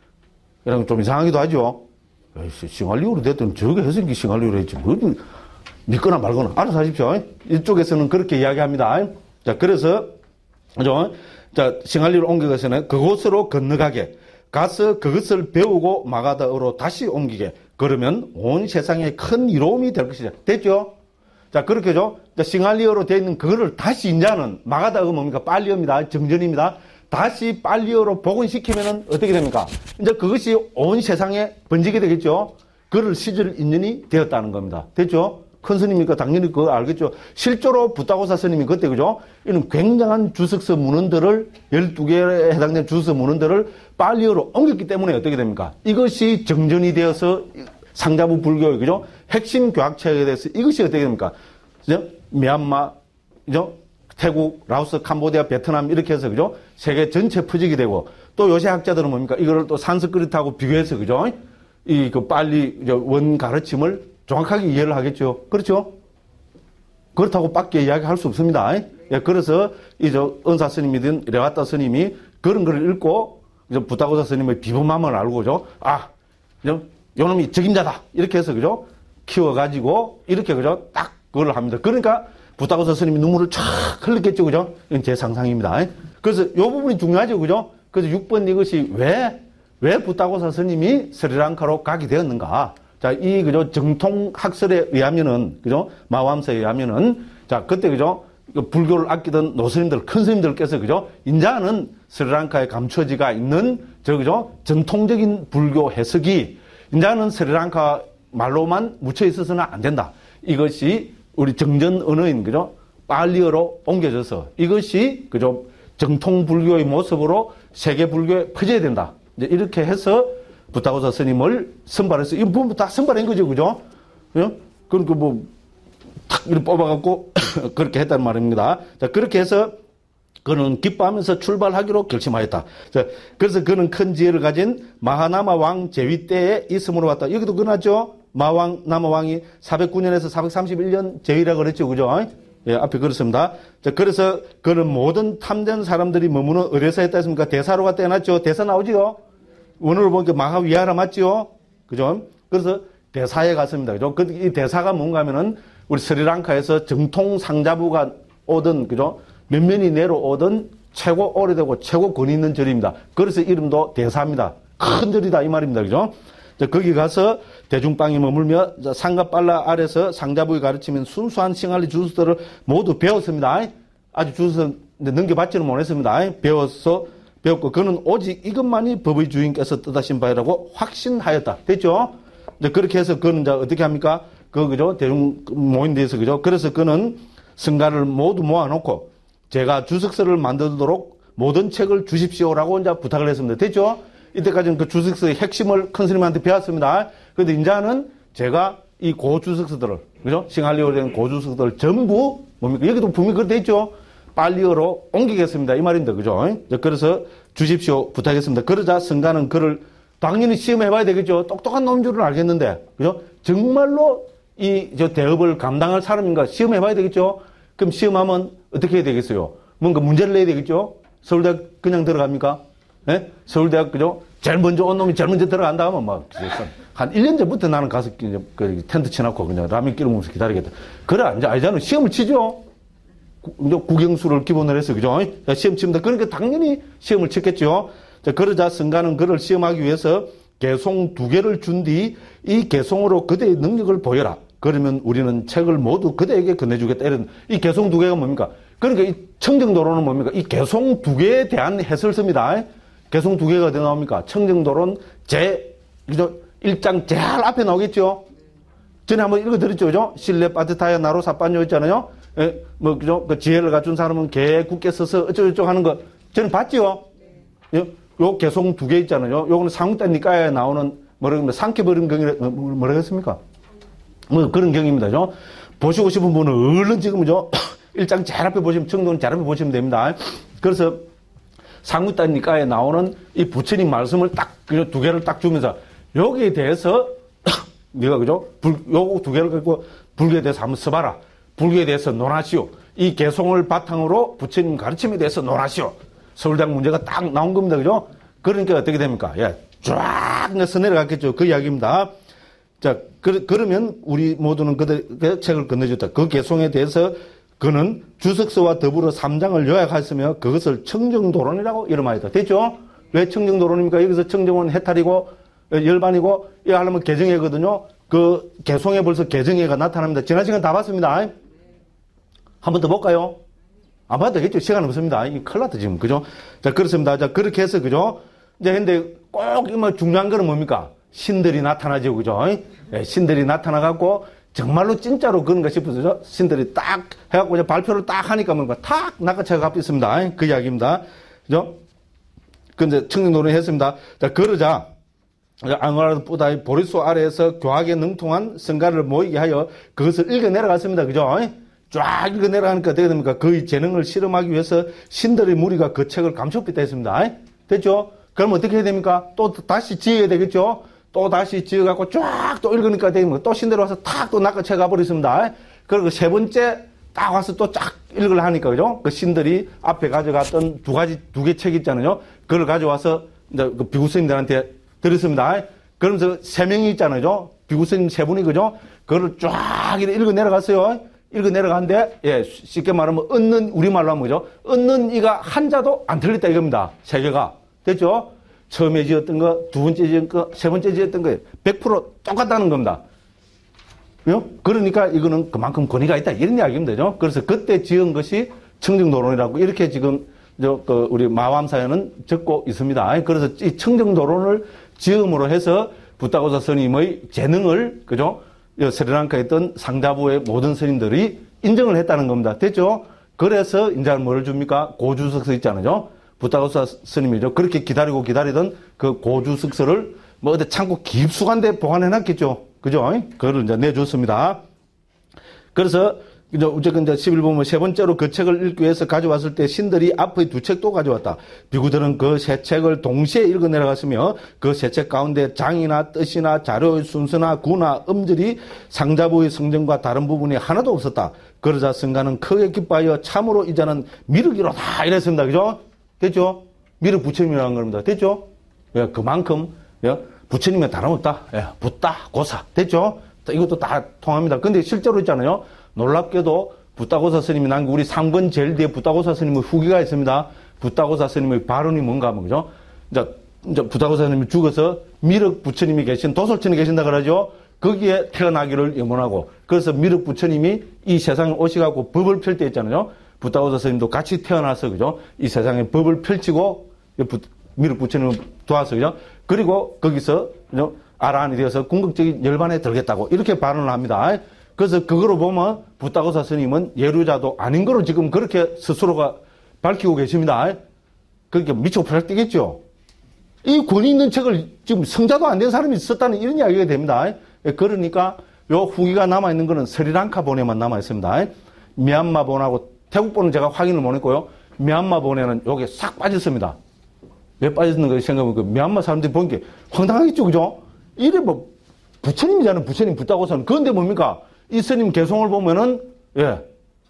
이런 좀 이상하기도 하죠. 싱할리어로 됐든 저게 해석이 싱할리어로 했지. 뭐 믿거나 말거나 알아서 하십시오. 이쪽에서는 그렇게 이야기합니다. 자, 그래서 그죠? 자, 싱할리어로 옮겨가서는 그곳으로 건너가게 가서 그것을 배우고 마가다어로 다시 옮기게. 그러면 온 세상에 큰 이로움이 될 것이다. 됐죠? 자, 그렇게죠. 싱할리어로 되어 있는 그거를 다시 인자는 마가다어 뭡니까? 빨리어입니다. 정전입니다. 다시 빨리어로 복원시키면은 어떻게 됩니까? 이제 그것이 온 세상에 번지게 되겠죠. 그를 시절 인연이 되었다는 겁니다. 됐죠? 큰 스님이니까 당연히 그거 알겠죠. 실제로 붓다고사 스님이 그때 그죠? 이런 굉장한 주석서 문헌들을 12개에 해당되는 주석서 문헌들을 빨리어로 옮겼기 때문에 어떻게 됩니까? 이것이 정전이 되어서 상자부 불교의 그죠? 핵심 교학체에 대해서 이것이 어떻게 됩니까? 그죠? 미얀마, 그죠? 태국, 라오스, 캄보디아, 베트남 이렇게 해서 그죠? 세계 전체 퍼지게 되고 또 요새 학자들은 뭡니까? 이거를 또 산스크리트하고 비교해서 그죠? 이 그 빨리 원 가르침을 정확하게 이해를 하겠죠. 그렇죠? 그렇다고 밖에 이야기할 수 없습니다. 예, 그래서 이제 은사 스님이든 레와타 스님이 그런 걸 읽고 이제 붓다고사 스님의 비범함을 알고죠. 아, 요놈이 적임자다. 이렇게 해서 그죠? 키워가지고 이렇게 그죠? 딱 그걸 합니다. 그러니까 붓다고사 스님이 눈물을 쫙 흘렸겠죠. 그죠? 이건 제 상상입니다. 그래서 요 부분이 중요하죠. 그죠? 그래서 6번 이것이 왜 붓다고사 스님이 스리랑카로 가게 되었는가? 자, 이, 그죠, 정통 학설에 의하면은, 그죠, 마왕서에 의하면은, 자, 그때, 그죠, 불교를 아끼던 노스님들, 큰 스님들께서, 그죠, 인자는 스리랑카에 감춰지가 있는, 그죠, 전통적인 불교 해석이, 인자는 스리랑카 말로만 묻혀 있어서는 안 된다. 이것이 우리 정전 언어인, 그죠, 빨리어로 옮겨져서, 이것이, 그죠, 정통 불교의 모습으로 세계 불교에 퍼져야 된다. 이제 이렇게 해서, 붓다고사 스님을 선발해서, 이거 부분 다 선발한 거죠, 그죠? 그러니까 탁, 이렇게 뽑아갖고, 그렇게 했단 말입니다. 자, 그렇게 해서, 그는 기뻐하면서 출발하기로 결심하였다. 자, 그래서 그는 큰 지혜를 가진 마하나마 왕 제위 때에 있음으로 왔다. 여기도 그나죠? 마왕, 나마 왕이 409년에서 431년 제위라고 그랬죠, 그죠? 예, 앞에 그렇습니다. 자, 그래서 그는 모든 탐된 사람들이 머무는 어디서 했다 했습니까? 대사로가 떼어놨죠? 대사 나오지요? 원어를 보니까 마하위하라 맞지요? 그죠? 그래서 대사에 갔습니다. 그죠? 이 대사가 뭔가 하면은 우리 스리랑카에서 정통 상자부가 오던, 그죠? 몇면이 내려오던 최고 오래되고 최고 권위 있는 절입니다. 그래서 이름도 대사입니다. 큰 절이다 이 말입니다. 그죠? 거기 가서 대중방에 머물며 상가빨라 아래서 상자부에 가르치면 순수한 싱할리 주스들을 모두 배웠습니다. 아주 주스 넘겨받지는 못했습니다. 배웠고 그는 오직 이것만이 법의 주인께서 뜻하신 바라고 확신하였다. 됐죠? 이제 그렇게 해서 그는 이제 어떻게 합니까? 그죠? 대중 모인 데서 그죠? 그래서 그는 성가를 모두 모아놓고 제가 주석서를 만들도록 모든 책을 주십시오라고 이제 부탁을 했습니다. 됐죠? 이때까지는 그 주석서의 핵심을 큰 스님한테 배웠습니다. 그런데 이제는 제가 이 고주석서들을, 그죠? 싱할리어로 된 고주석서들을 전부 뭡니까? 여기도 분명히 그렇게 있죠? 빨리어로 옮기겠습니다. 이 말입니다. 그죠? 그래서 주십시오. 부탁했습니다. 그러자 성가는 그를 당연히 시험해봐야 되겠죠. 똑똑한 놈인 줄은 알겠는데, 그죠? 정말로 저 대업을 감당할 사람인가 시험해봐야 되겠죠? 그럼 시험하면 어떻게 해야 되겠어요? 뭔가 문제를 내야 되겠죠? 서울대학 그냥 들어갑니까? 예? 서울대학, 그죠? 제일 먼저 온 놈이 제일 먼저 들어간다 하면 한 1년 전부터 나는 가서 그 텐트 쳐놓고 그냥 라면 끼러 먹으면서 기다리겠다. 그래, 이제 아니잖아요. 시험을 치죠? 국영수를 기본으로 해서, 그죠? 시험 칩니다. 그러니까 당연히 시험을 쳤겠죠. 자, 그러자 성가는 그를 시험하기 위해서 개송 2개를 준 뒤 이 개송으로 그대의 능력을 보여라. 그러면 우리는 책을 모두 그대에게 건네주겠다. 이런, 이 개송 2개가 뭡니까? 그러니까 이 청정도로는 뭡니까? 이 개송 2개에 대한 해설서입니다. 개송 2개가 어디 나옵니까? 청정도로는 그죠? 1장 제일 앞에 나오겠죠? 전에 한번 읽어드렸죠, 그죠? 실내 빠듯하여 나로 사빠뇨 있잖아요. 예, 뭐, 그죠? 그 지혜를 갖춘 사람은 개 굳게 서서 어쩌고저쩌고 하는 거, 저는 봤지요? 요 개송 두 개 있잖아요. 요거는 상국다 니까에 나오는, 뭐라고, 상케버린 경이, 뭐라고 했습니까? 뭐 그런 경입니다, 그죠? 보시고 싶은 분은 얼른 지금죠? 1장 제일 앞에 보시면, 청도는 제일 앞에 보시면 됩니다. 그래서 상국다 니까에 나오는 이 부처님 말씀을 딱, 그죠? 두 개를 딱 주면서, 여기에 대해서, 네가 그죠? 요거 두 개를 갖고 불교에 대해서 한번 써봐라. 불교에 대해서 논하시오. 이 개송을 바탕으로 부처님 가르침에 대해서 논하시오. 서울대학 문제가 딱 나온 겁니다. 그죠? 그러니까 어떻게 됩니까? 예, 쫙 내서 내려갔겠죠. 그 이야기입니다. 자, 그러면 우리 모두는 그 책을 건네줬다. 그 개송에 대해서 그는 주석서와 더불어 3장을 요약했으며 그것을 청정도론이라고 이름하였다. 됐죠? 왜 청정도론입니까? 여기서 청정은 해탈이고 열반이고 이 하려면 개정회거든요. 그 개송에 벌써 개정회가 나타납니다. 지난 시간 다 봤습니다. 한 번 더 볼까요? 안 봐도 되겠죠. 시간 없습니다. 이 큰일 났다 지금. 그죠? 자, 그렇습니다. 자, 그렇게 해서 그죠? 이제 근데 꼭 뭐 중요한 거는 뭡니까? 신들이 나타나죠. 그죠? 예, 신들이 나타나갖고 정말로 진짜로 그런가 싶어서 신들이 딱 해갖고 이제 발표를 딱 하니까 뭔가 탁 낚아채가 갚고 있습니다. 그 이야기입니다. 그죠? 근데 청정도론 했습니다. 자, 그러자 앙어라도 뿌다이 보리수 아래에서 교학에 능통한 성가를 모이게 하여 그것을 읽어 내려갔습니다. 그죠? 쫙 읽어 내려가니까 어떻게 됩니까? 그의 재능을 실험하기 위해서 신들의 무리가 그 책을 감축했다 했습니다. 됐죠? 그럼 어떻게 해야 됩니까? 또 다시 지어야 되겠죠? 또 다시 지어갖고 쫙 또 읽으니까 됩니까? 또 신들이 와서 탁 또 낚아채 가버렸습니다. 그리고 세 번째 딱 와서 또 쫙 읽으려 하니까, 그죠? 그 신들이 앞에 가져갔던 두 개 책 있잖아요. 그걸 가져와서 이제 그 비구스님들한테 드렸습니다. 그러면서 세 명이 있잖아요. 비구스님 세 분이, 그죠? 그걸 쫙 읽어 내려갔어요. 읽어 내려가는데, 예, 쉽게 말하면, 우리말로 하면 뭐죠? 얻는 이가 한자도 안 틀렸다 이겁니다. 세 개가. 됐죠? 처음에 지었던 거, 두 번째 지었던 거, 세 번째 지었던 거, 100% 똑같다는 겁니다. 그러니까 이거는 그만큼 권위가 있다. 이런 이야기입니다. 그죠? 그래서 그때 지은 것이 청정도론이라고 이렇게 지금, 우리 마왕사에는 적고 있습니다. 그래서 이 청정도론을 지음으로 해서 부타고사 스님의 재능을, 그죠? 스리랑카에 있던 상자부의 모든 스님들이 인정을 했다는 겁니다. 됐죠? 그래서 이제 뭐를 줍니까? 고주석서 있잖아요. 부타고사 스님이죠. 그렇게 기다리던 그 고주석서를 뭐 어디 창고 깊숙한 데 보관해놨겠죠. 그죠? 그걸 이제 내줬습니다. 그래서 이제 어쨌든 이제 11보면 세 번째로 그 책을 읽기 위해서 가져왔을 때 신들이 앞의 두 책도 가져왔다. 비구들은 그 세 책을 동시에 읽어 내려갔으며 그 세 책 가운데 장이나 뜻이나 자료의 순서나 구나 음절이 상자부의 성정과 다른 부분이 하나도 없었다. 그러자 성가는 크게 기뻐하여 참으로 이자는 미륵이로다 이랬습니다. 그죠? 됐죠? 미륵 부처님이라는 겁니다. 됐죠? 예, 그만큼 예, 부처님에 다름없다. 예, 붓다 고사. 됐죠? 이것도 다 통합니다. 근데 실제로 있잖아요. 놀랍게도 붓다고사 스님이 남긴 우리 3권 제일 뒤에 붓다고사 스님의 후기가 있습니다. 붓다고사 스님의 발언이 뭔가 하면, 그죠? 이제 붓다고사 스님이 죽어서 미륵 부처님이 계신 도솔천에 계신다 그러죠? 거기에 태어나기를 염원하고, 그래서 미륵 부처님이 이 세상에 오셔가지고 법을 펼 때 있잖아요. 붓다고사 스님도 같이 태어나서, 그죠? 이 세상에 법을 펼치고, 미륵 부처님을 도와서, 그죠? 그리고 거기서, 그죠? 아라한이 되어서 궁극적인 열반에 들겠다고 이렇게 발언을 합니다. 그래서 그거로 보면 붓다고사 스님은 예루자도 아닌 거로 지금 그렇게 스스로가 밝히고 계십니다. 그러니까 미쳐 부탁되겠죠. 이 권위 있는 책을 지금 성자도 안 된 사람이 썼다는 이런 이야기가 됩니다. 그러니까 요 후기가 남아있는 거는 스리랑카 본에만 남아있습니다. 미얀마 본하고 태국 본은 제가 확인을 못 했고요. 미얀마 본에는 요게 싹 빠졌습니다. 왜 빠졌는가 생각해보면 그 미얀마 사람들이 보는 게 황당하겠죠. 그죠? 이래 뭐 부처님이잖아요. 부처님 붓다고사는. 그런데 뭡니까? 이 스님 개송을 보면은, 예,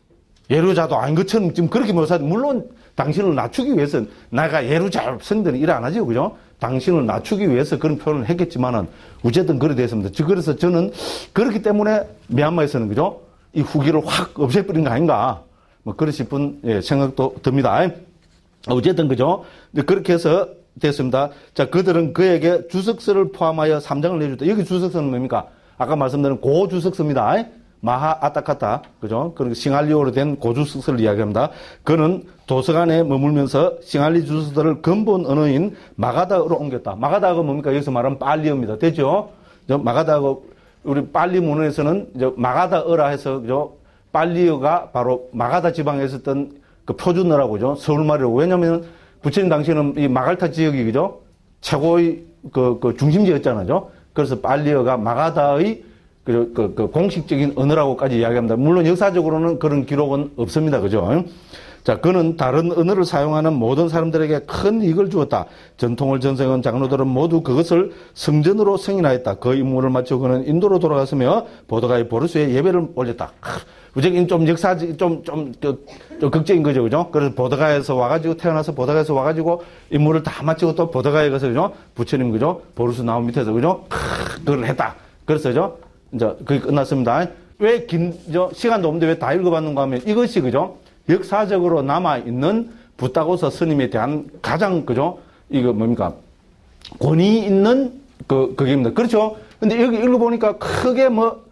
예루자도 아닌 것처럼 지금 그렇게 묘사, 물론 당신을 낮추기 위해서, 내가 예루자 스님들은 일 안 하죠. 그죠? 당신을 낮추기 위해서 그런 표현을 했겠지만은, 어쨌든 그래 됐습니다. 그래서 저는 그렇기 때문에 미얀마에서는, 그죠? 이 후기를 확 없애버린 거 아닌가. 뭐, 그런 싶은, 예, 생각도 듭니다. 어쨌든, 그죠? 그렇게 해서 됐습니다. 자, 그들은 그에게 주석서를 포함하여 3장을 내줬다. 여기 주석서는 뭡니까? 아까 말씀드린 고주석서입니다. 마하 아타카타, 그죠? 그리고 싱할리어로 된 고주석서를 이야기합니다. 그는 도서관에 머물면서 싱할리 주석서를 근본 언어인 마가다어로 옮겼다. 마가다어가 뭡니까? 여기서 말하면 빨리어입니다. 됐죠? 마가다어 우리 빨리 문헌에서는 이제 마가다어라 해서 그죠? 빨리어가 바로 마가다 지방에 있었던 그 표준어라고 그죠? 서울말이라고. 왜냐면 부처님 당시에는 이 마갈타 지역이 그죠? 최고의 그 중심지였잖아요. 그래서 빨리어가 마가다의 그 공식적인 언어라고까지 이야기합니다. 물론 역사적으로는 그런 기록은 없습니다. 그죠? 자, 그는 다른 언어를 사용하는 모든 사람들에게 큰 이익을 주었다. 전통을 전승한 장로들은 모두 그것을 성전으로 승인하였다. 그 임무를 마치고 그는 인도로 돌아갔으며 보더가의 보르스에 예배를 올렸다. 우리는 좀 역사적, 좀 극적인 거죠. 그죠? 그래서 보더가에서 와가지고, 태어나서 보더가에서 와가지고, 임무를 다 마치고 또 보더가에 가서, 그죠? 부처님, 그죠? 보르스 나무 밑에서, 그죠? 그걸 했다. 그래서, 그죠? 이제, 그게 끝났습니다. 왜 시간도 없는데 왜 다 읽어봤는가 하면 이것이, 그죠? 역사적으로 남아있는 붓다고서 스님에 대한 가장, 그죠? 이거 뭡니까? 권위 있는 그게입니다. 그렇죠? 근데 여기 읽어보니까 크게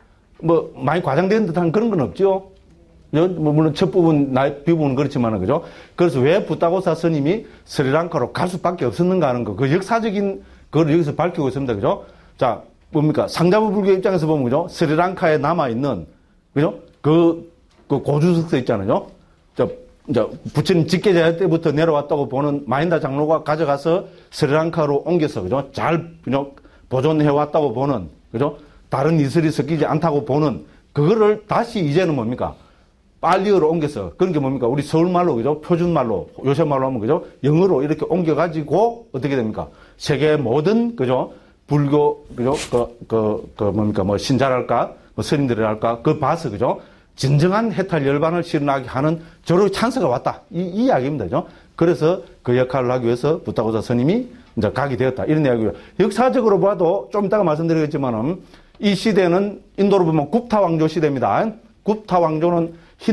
많이 과장된 듯한 그런 건 없죠? 물론 첫 부분, 뒷부분은 그렇지만은, 그죠? 그래서 왜 붓다고사 스님이 스리랑카로 갈 수밖에 없었는가 하는 거, 그 역사적인 걸 여기서 밝히고 있습니다. 그죠? 자, 뭡니까? 상자부 불교 입장에서 보면, 그죠? 스리랑카에 남아있는, 그죠? 그 고주석서 있잖아요. 이제 부처님 직계자야 때부터 내려왔다고 보는 마힌다 장로가 가져가서 스리랑카로 옮겨서, 그죠? 잘, 그죠? 보존해왔다고 보는, 그죠? 다른 이슬이 섞이지 않다고 보는, 그거를 다시 이제는 뭡니까? 빨리어로 옮겨서, 그런 게 뭡니까? 우리 서울말로, 그죠? 표준말로, 요새 말로 하면, 그죠? 영어로 이렇게 옮겨가지고, 어떻게 됩니까? 세계 모든, 그죠? 불교, 그죠? 뭡니까? 신자랄까? 스님들이랄까? 그걸 봐서, 그죠? 진정한 해탈 열반을 실현하게 하는 저로 찬스가 왔다. 이 이야기입니다. 그죠? 그래서 그 역할을 하기 위해서 붓다고사 스님이 이제 가게 되었다. 이런 이야기고요. 역사적으로 봐도 좀 이따가 말씀드리겠지만은 이 시대는 인도로 보면 굽타 왕조 시대입니다. 굽타 왕조는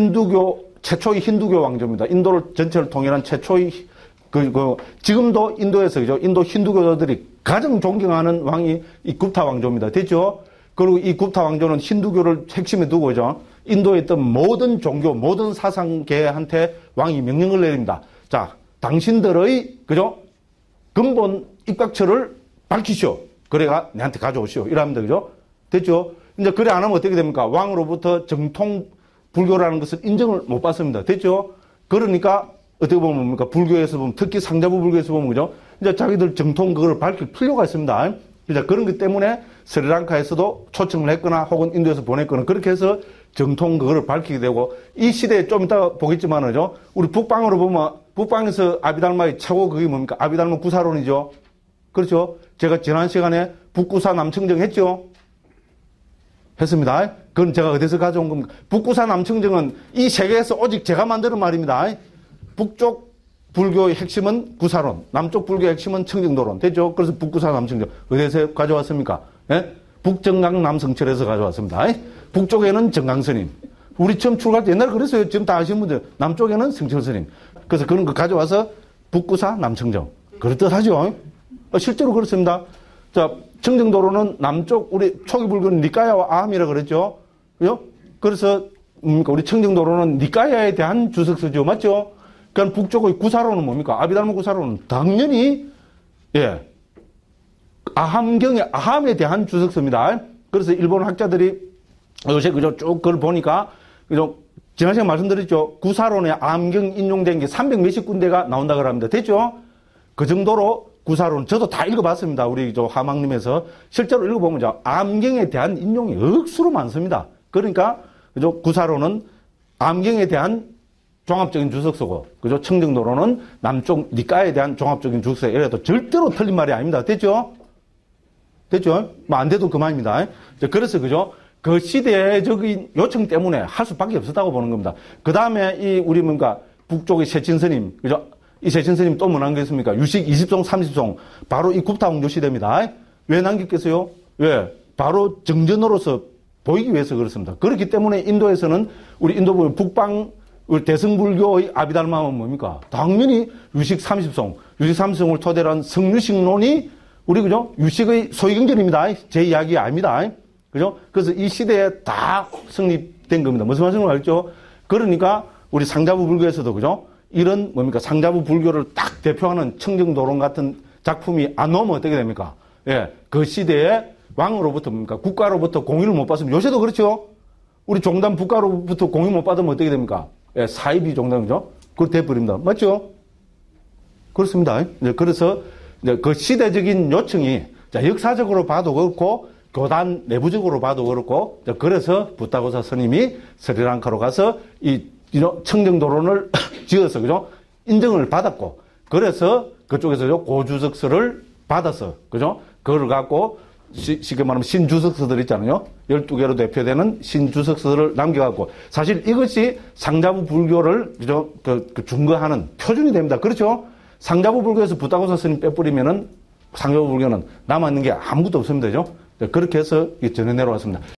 최초의 힌두교 왕조입니다. 인도를 전체를 통일한 최초의 지금도 인도에서 그죠? 인도 힌두교도들이 가장 존경하는 왕이 이 굽타 왕조입니다. 됐죠? 그리고 이 굽타 왕조는 힌두교를 핵심에 두고 그죠? 인도에 있던 모든 종교, 모든 사상계한테 왕이 명령을 내립니다. 자, 당신들의, 그죠? 근본 입각처를 밝히시오. 그래가 내한테 가져오시오. 이랍니다. 그죠? 됐죠? 이제 그래 안 하면 어떻게 됩니까? 왕으로부터 정통 불교라는 것을 인정을 못 받습니다. 됐죠? 그러니까 어떻게 보면 뭡니까? 불교에서 보면, 특히 상자부 불교에서 보면, 그죠? 이제 자기들 정통 그걸 밝힐 필요가 있습니다. 이제 그런 것 때문에 스리랑카에서도 초청을 했거나 혹은 인도에서 보냈거나 그렇게 해서 정통 그거를 밝히게 되고 이 시대에 좀 이따 보겠지만은 우리 북방으로 보면 북방에서 아비달마의 최고 그게 뭡니까? 아비달마 구사론이죠. 그렇죠? 제가 지난 시간에 북구사 남청정 했죠? 했습니다. 그건 제가 어디서 가져온 겁니까? 북구사 남청정은 이 세계에서 오직 제가 만드는 말입니다. 북쪽 불교의 핵심은 구사론, 남쪽 불교의 핵심은 청정도론. 됐죠? 그래서 북구사 남청정. 어디서 가져왔습니까? 예? 북정강 남성철에서 가져왔습니다. 북쪽에는 정강스님. 우리 처음 출가할 때 옛날에 그랬어요. 지금 다 아시는 분들. 남쪽에는 성철스님. 그래서 그런 거 가져와서 북구사 남청정. 그렇듯 하죠. 실제로 그렇습니다. 자, 청정도로는 남쪽, 우리 초기 불교는 니까야와 아함이라 그랬죠. 그죠? 그래서, 우리 청정도로는 니까야에 대한 주석서죠. 맞죠? 그러니까 북쪽의 구사로는 뭡니까? 아비달마 구사로는 당연히, 예, 아함에 대한 주석서입니다. 그래서 일본 학자들이 요새 그죠? 쭉 그걸 보니까, 그죠? 지난 시간에 말씀드렸죠? 구사론에 아함경 인용된 게 300 몇십 군데가 나온다고 합니다. 됐죠? 그 정도로 구사론, 저도 다 읽어봤습니다. 우리 화망님에서. 실제로 읽어보면, 아함경에 대한 인용이 억수로 많습니다. 그러니까, 그죠? 구사론은 아함경에 대한 종합적인 주석서고, 그죠? 청정도로는 남쪽 니까에 대한 종합적인 주석서. 이래도 절대로 틀린 말이 아닙니다. 됐죠? 됐죠? 뭐 안 돼도 그만입니다. 그래서, 그죠? 그 시대적인 요청 때문에 할 수밖에 없었다고 보는 겁니다. 그 다음에 우리 북쪽의 세친스님, 그죠? 이 세친스님 또 뭐 남겼습니까? 유식 20송, 30송. 바로 이 굽타 왕조 시대입니다. 왜 남겼겠어요? 왜? 바로 정전으로서 보이기 위해서 그렇습니다. 그렇기 때문에 인도에서는 우리 인도 북방 우리 대승불교의 아비달마는 뭡니까? 당연히 유식 30송, 유식 30송을 토대로 한 성유식론이 우리 그죠? 유식의 소위경전입니다. 제 이야기 아닙니다. 그죠? 그래서 이 시대에 다 성립된 겁니다. 무슨 말씀을 알죠? 그러니까 우리 상자부 불교에서도 그죠? 이런 뭡니까? 상자부 불교를 딱 대표하는 청정도론 같은 작품이 안 나오면 어떻게 됩니까? 예. 그 시대에 왕으로부터 뭡니까? 국가로부터 공의를 못 받으면 요새도 그렇죠? 우리 종단 국가로부터 공의 못 받으면 어떻게 됩니까? 예, 사이비 종단이죠? 그렇게 돼버립니다. 맞죠? 그렇습니다. 그래서 그 시대적인 요청이 역사적으로 봐도 그렇고 교단 내부적으로 봐도 그렇고 그래서 부타고사 스님이 스리랑카로 가서 이 청정도론을 지어서 그죠? 인정을 받았고 그래서 그쪽에서 고주석서를 받아서 그죠? 그걸 갖고 쉽게 말하면 신주석서들 있잖아요. 12개로 대표되는 신주석서를 남겨갖고 사실 이것이 상자부 불교를 그죠? 증거하는 표준이 됩니다. 그렇죠? 상자부 불교에서 부타고사 스님 빼뿌리면은 상자부 불교는 남아있는 게 아무것도 없으면 되죠. 그렇게 해서 전해 내려왔습니다.